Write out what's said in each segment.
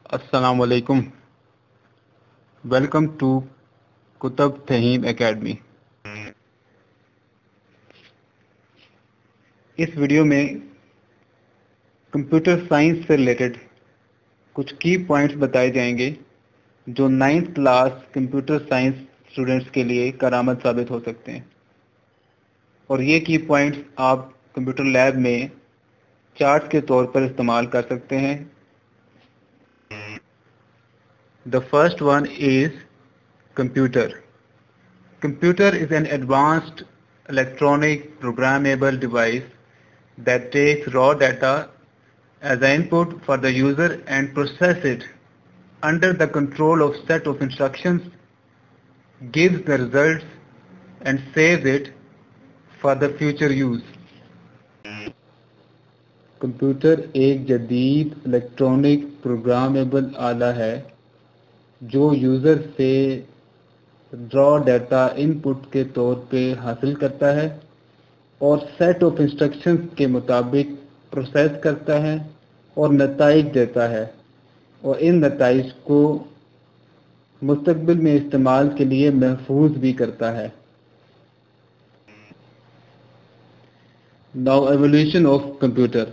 अस्सलाम वालेकुम। Welcome to Qutub Faheem academy. इस वीडियो में कंप्यूटर साइंस से रिलेटेड कुछ की पॉइंट्स बताए जाएंगे जो 9th class computer science students के लिए करामत साबित हो सकते हैं, और ये की पॉइंट्स आप कंप्यूटर लैब में चार्ट के तौर पर इस्तेमाल कर सकते हैं। The first one is computer. Computer is an advanced electronic programmable device that takes raw data as an input for the user and process it under the control of set of instructions, gives the results and saves it for the future use. Computer एक जदीद electronic programmable आला है जो user से raw data input के तौर पे हासिल करता है और सेट ऑफ इंस्ट्रक्शंस के मुताबिक प्रोसेस करता है और नताइज देता है, और इन नताइज को मुस्तकबिल में इस्तेमाल के लिए महफूज भी करता है। Now evolution of computer.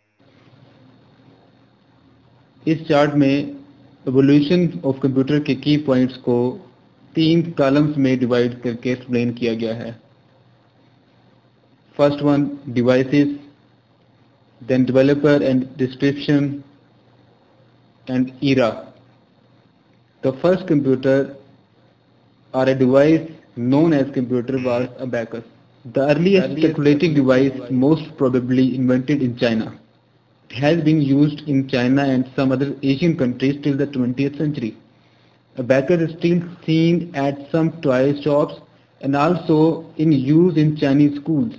इस चार्ट में एवोल्यूशन ऑफ कंप्यूटर के की पॉइंट्स को 3 कॉलम्स में डिवाइड करके एक्सप्लेन किया गया है। First one devices, then developer and description and era. The first computer or a device known as computer was a abacus. The earliest calculating device, most probably invented in China. It has been used in China and some other Asian countries till the 20th century. Abacus is still seen at some toy shops and also in use in Chinese schools.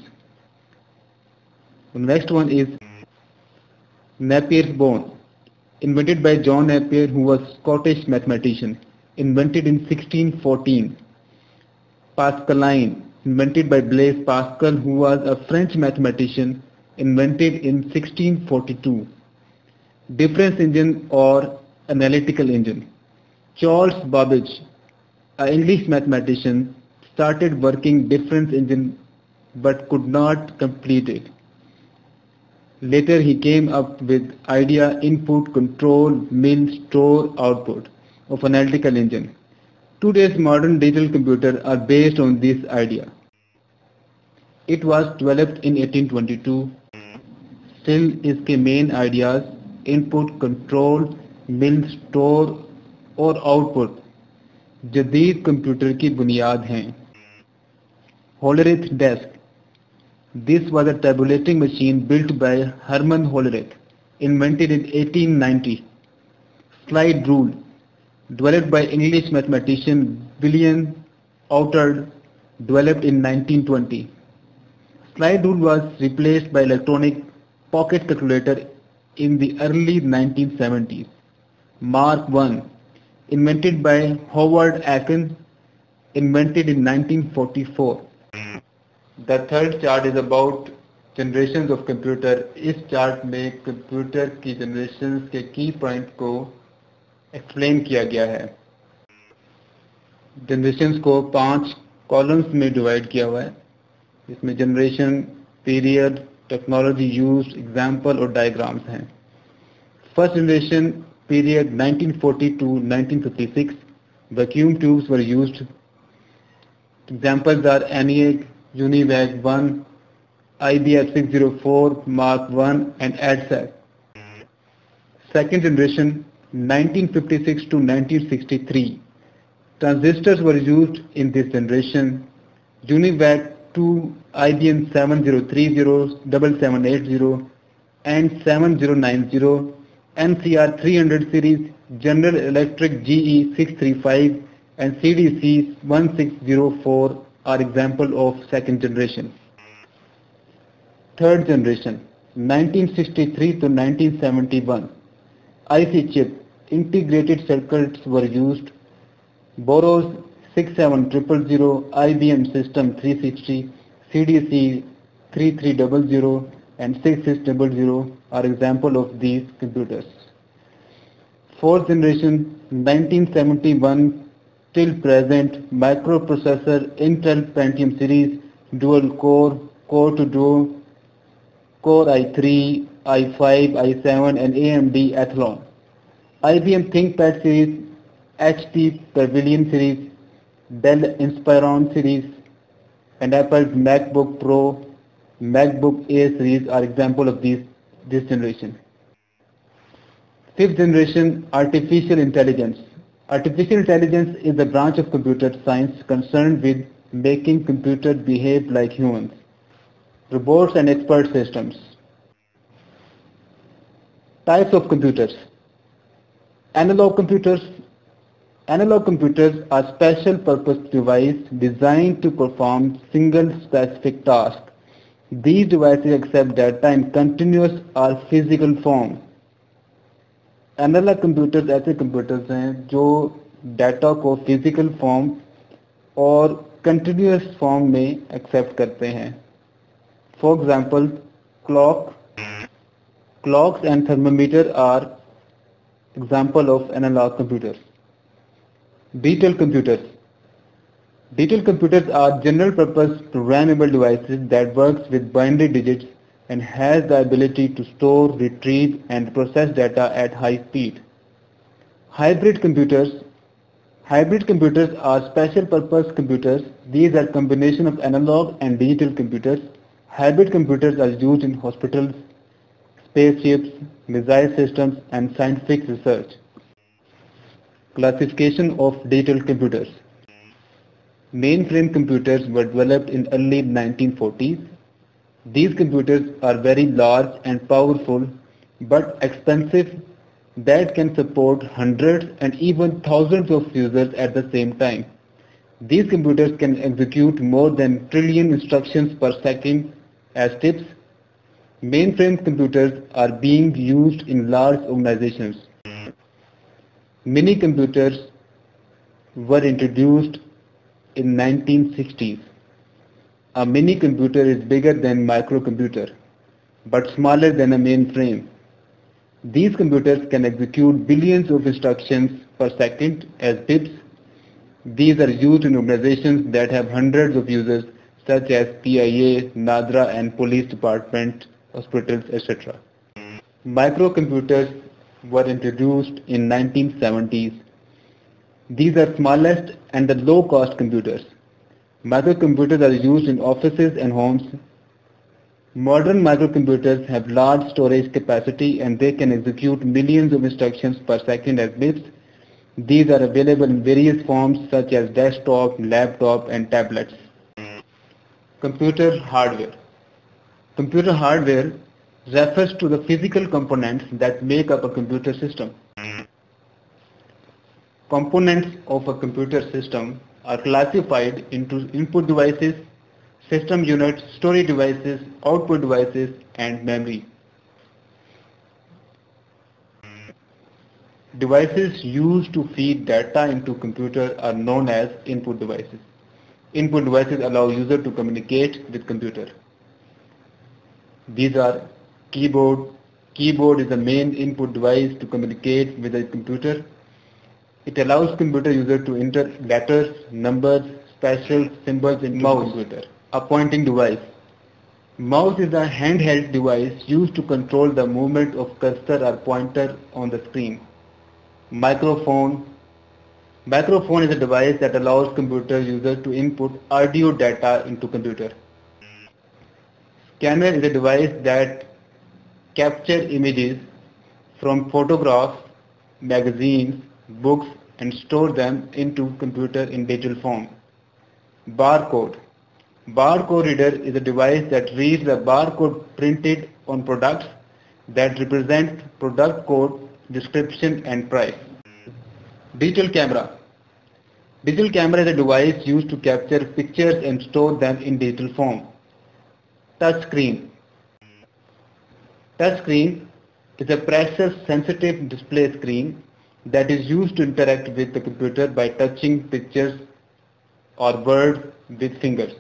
The next one is Napier's bone, invented by John Napier, who was a Scottish mathematician, invented in 1614. Pascaline, invented by Blaise Pascal, who was a French mathematician, invented in 1642. Difference engine or analytical engine. Charles Babbage, an English mathematician, started working difference engine but could not complete it. Later he came up with idea input, control, mill, store, output of analytical engine. Today's modern digital computers are based on this idea. It was developed in 1822. Still इसके main ideas input, control, mill, store और output जदीद computer की बुनियाद हैं। Hollerith desk. This was a tabulating machine built by Herman Hollerith, invented in 1890. Slide rule, developed by English mathematician William Outard, developed in 1920. Slide rule was replaced by electronic pocket calculator in the early 1970s. Mark I, invented by Howard Aiken, invented in 1944. The third chart is about generations of computer. इस chart में computer की generations के की point को explain किया गया है। Generations को 5 कॉलम्स में डिवाइड किया हुआ है, इसमें generation, period, technology used, example और डायग्राम्स हैं। First generation period 1940 to 1956, vacuum tubes were used. Examples are ENIAC, UNIVAC 1, IBM 604, Mark I and ADSAC. Second generation 1956 to 1963. Transistors were used in this generation. UNIVAC 2, IBM 7030, 7780 and 7090, NCR 300 series, General Electric GE 635 and CDC 1604 are example of second generation. Third generation 1963 to 1971. IC chip, integrated circuits were used. Boros 67000, IBM System 360, CDC 3300 and 6600 are example of these computers. Fourth generation 1971 till present microprocessor Intel Pentium series dual core, core to duo, Core i3, i5, i7 and AMD Athlon. IBM ThinkPad series, HP Pavilion series, Dell Inspiron series and Apple's MacBook Pro, MacBook Air series are examples of this generation. Fifth generation artificial intelligence. Artificial intelligence is the branch of computer science concerned with making computers behave like humans. Robots and expert systems. Types of computers. Analog computers. Analog computers are special purpose devices designed to perform single specific task. These devices accept data in continuous or physical form. Analog computers ऐसे computers हैं जो data को physical form और continuous form में accept करते हैं. For example clocks and thermometer are example of analog computers. Digital computers. Digital computers are general purpose programmable devices that works with binary digits and has the ability to store, retrieve and process data at high speed. Hybrid computers. Hybrid computers are special purpose computers. These are combination of analog and digital computers. Hybrid computers are used in hospitals, spaceships, missile systems and scientific research. Classification of digital computers. Mainframe computers were developed in early 1940s. These computers are very large and powerful but expensive that can support hundreds and even thousands of users at the same time. These computers can execute more than trillion instructions per second as tips. Mainframe computers are being used in large organizations. Mini computers were introduced in 1960s. A mini computer is bigger than microcomputer, but smaller than a mainframe. These computers can execute billions of instructions per second as bits. These are used in organizations that have hundreds of users such as PIA, NADRA and police department, hospitals, etc. Microcomputers were introduced in 1970s. These are smallest and the low-cost computers. Microcomputers are used in offices and homes. Modern microcomputers have large storage capacity and they can execute millions of instructions per second as bits. These are available in various forms such as desktop, laptop and tablets. Computer hardware. Computer hardware refers to the physical components that make up a computer system. Components of a computer system are classified into input devices, system units, storage devices, output devices, and memory. Devices used to feed data into computer are known as input devices. Input devices allow user to communicate with computer. These are keyboard. Keyboard is the main input device to communicate with a computer. It allows computer user to enter letters, numbers, special symbols into computer. A pointing device. Mouse is a handheld device used to control the movement of cursor or pointer on the screen. Microphone. Microphone is a device that allows computer user to input audio data into computer. Scanner is a device that captures images from photographs, magazines, books and store them into computer in digital form. Barcode. Barcode reader is a device that reads the barcode printed on products that represent product code, description and price. Digital camera. Digital camera is a device used to capture pictures and store them in digital form. Touch screen. Touch screen is a pressure-sensitive display screen that is used to interact with the computer by touching pictures or words with fingers.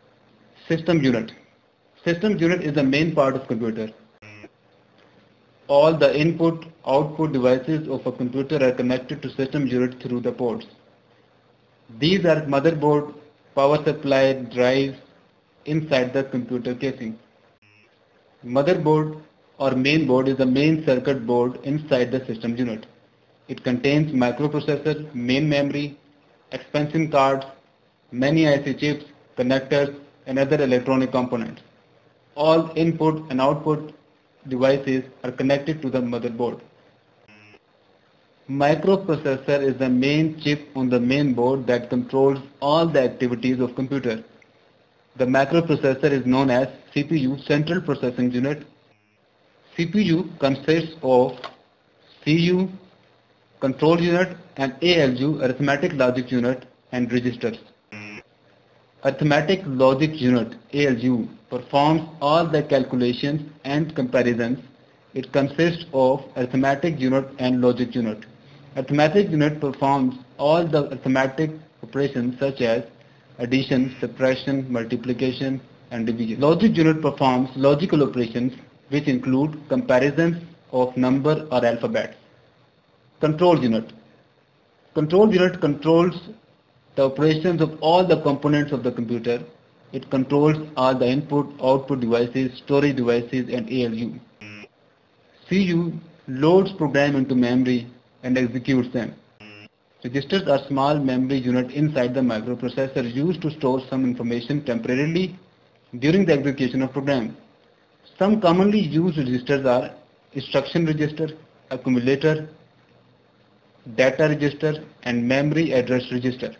System unit. System unit is the main part of computer. All the input-output devices of a computer are connected to system unit through the ports. These are motherboard, power supply, drives inside the computer casing. Motherboard or main board is the main circuit board inside the system unit. It contains microprocessor, main memory, expansion cards, many IC chips, connectors, and other electronic components. All input and output devices are connected to the motherboard. Microprocessor is the main chip on the main board that controls all the activities of computer. The microprocessor is known as CPU, Central Processing Unit. CPU consists of CU, Control Unit, and ALU, Arithmetic Logic Unit, and registers. Arithmetic Logic Unit, ALU, performs all the calculations and comparisons. It consists of Arithmetic Unit and Logic Unit. Arithmetic Unit performs all the arithmetic operations such as addition, subtraction, multiplication, and division. Logic Unit performs logical operations which include comparisons of number or alphabets. Control Unit. Control Unit controls the operations of all the components of the computer. It controls all the input, output devices, storage devices, and ALU. CU loads program into memory and executes them. Registers are small memory unit inside the microprocessor used to store some information temporarily during the execution of program. Some commonly used registers are instruction register, accumulator, data register, and memory address register.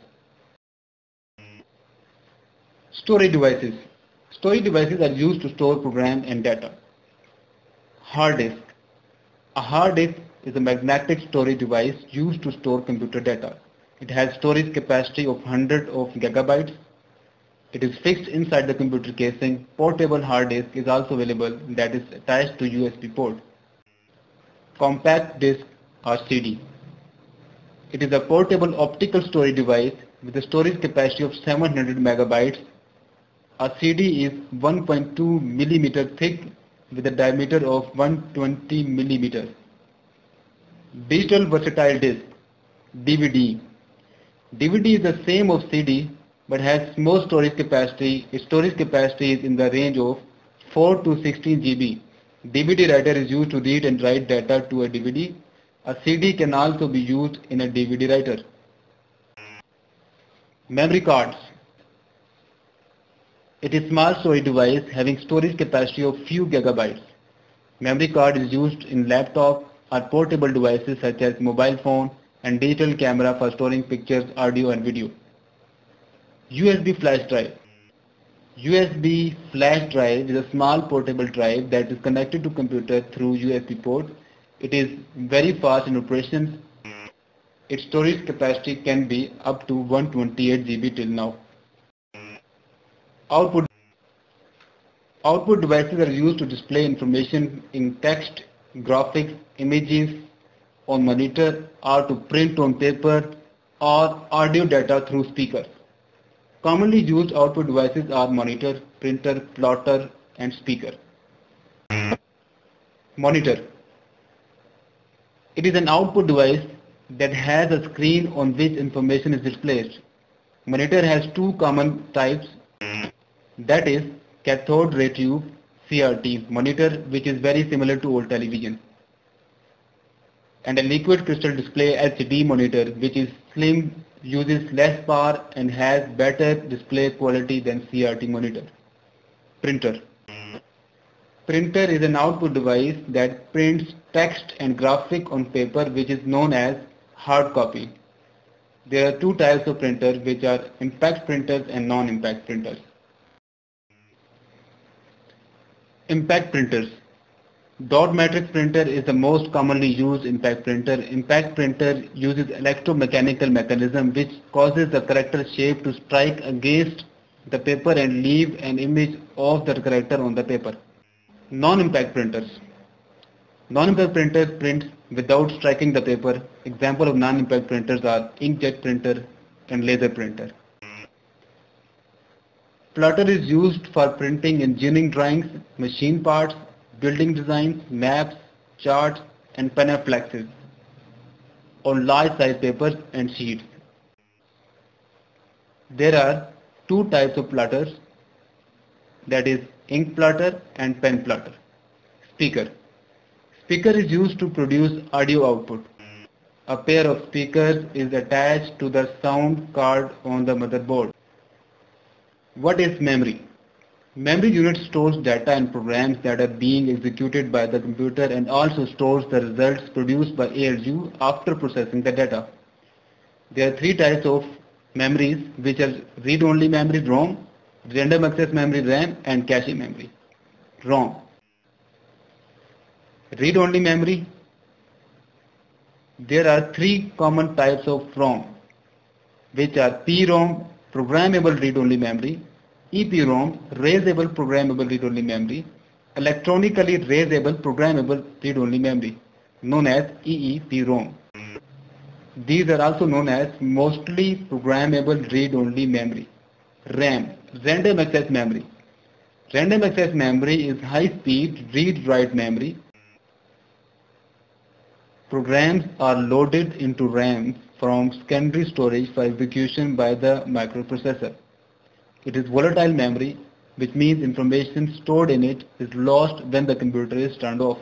Storage devices. Storage devices are used to store program and data. Hard disk. A hard disk is a magnetic storage device used to store computer data. It has storage capacity of hundreds of gigabytes. It is fixed inside the computer casing. Portable hard disk is also available that is attached to USB port. Compact disc or CD. It is a portable optical storage device with a storage capacity of 700 megabytes. A CD is 1.2 mm thick with a diameter of 120 mm. Digital versatile disc, DVD. DVD is the same of CD but has more storage capacity. Its storage capacity is in the range of 4 to 16 GB. DVD writer is used to read and write data to a DVD. A CD can also be used in a DVD writer. Memory cards. It is a small storage device having storage capacity of few gigabytes. Memory card is used in laptop or portable devices such as mobile phone and digital camera for storing pictures, audio and video. USB flash drive. USB flash drive is a small portable drive that is connected to computer through USB port. It is very fast in operations. Its storage capacity can be up to 128 GB till now. Output devices are used to display information in text, graphics, images on monitor or to print on paper or audio data through speakers. Commonly used output devices are monitor, printer, plotter and speaker. Monitor. It is an output device that has a screen on which information is displayed. Monitor has two common types, that is cathode ray tube CRT monitor, which is very similar to old television, and a liquid crystal display LCD monitor, which is slim, uses less power and has better display quality than CRT monitor. Printer. Printer is an output device that prints text and graphic on paper, which is known as hard copy. There are two types of printers, which are impact printers and non-impact printers. Impact printers. Dot matrix printer is the most commonly used impact printer. Impact printer uses electromechanical mechanism which causes the character shape to strike against the paper and leave an image of the character on the paper. Non-impact printers. Non-impact printer prints without striking the paper. Example of non-impact printers are inkjet printer and laser printer. Plotter is used for printing engineering drawings, machine parts, building designs, maps, charts, and panaflexes on large size papers and sheets. There are two types of plotters, that is ink plotter and pen plotter. Speaker. Speaker is used to produce audio output. A pair of speakers is attached to the sound card on the motherboard. What is memory? Memory unit stores data and programs that are being executed by the computer and also stores the results produced by ALU after processing the data. There are three types of memories, which are read-only memory ROM, random access memory RAM, and cache memory ROM. Read-only memory. There are three common types of ROM, which are PROM, programmable read-only memory, EPROM, erasable programmable read-only memory, electronically erasable programmable read-only memory, known as EEPROM. These are also known as mostly programmable read-only memory. RAM, random access memory. Random access memory is high-speed read-write memory. Programs are loaded into RAM from secondary storage for execution by the microprocessor. It is volatile memory, which means information stored in it is lost when the computer is turned off.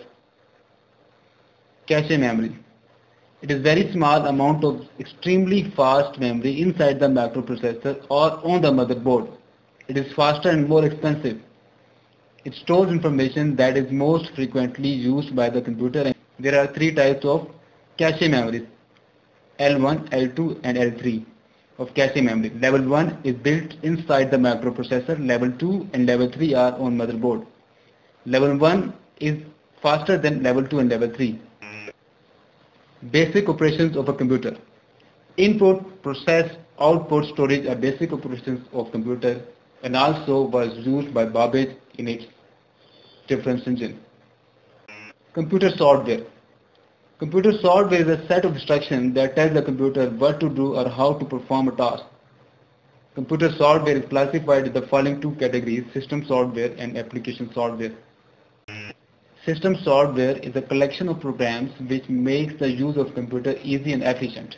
Cache memory. It is very small amount of extremely fast memory inside the microprocessor or on the motherboard. It is faster and more expensive. It stores information that is most frequently used by the computer. There are three types of cache memories: L1, L2 and L3 of cache memory. Level 1 is built inside the microprocessor. Level 2 and level 3 are on motherboard. Level 1 is faster than level 2 and level 3. Basic operations of a computer. Input, process, output, storage are basic operations of computer and also was used by Babbage in its difference engine. Computer software. Computer software is a set of instructions that tell the computer what to do or how to perform a task. Computer software is classified in the following two categories: system software and application software. System software is a collection of programs which makes the use of computer easy and efficient.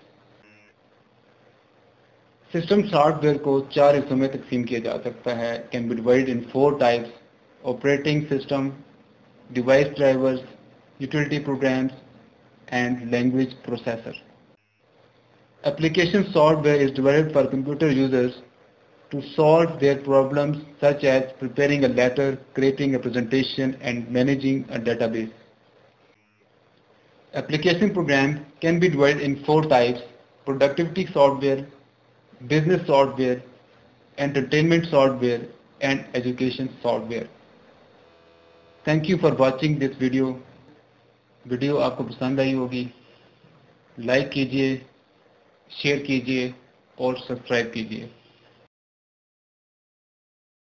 System software को चार हिस्सों में तकसीम किया जा सकता है. Can be divided in four types: operating system, device drivers, utility programs, and language processor. Application software is developed for computer users to solve their problems, such as preparing a letter, creating a presentation, and managing a database. Application programs can be divided in four types: productivity software, business software, entertainment software, and education software. Thank you for watching this video. Video आपको पसंद आई होगी. Like कीजिए, share कीजिए और subscribe कीजिए.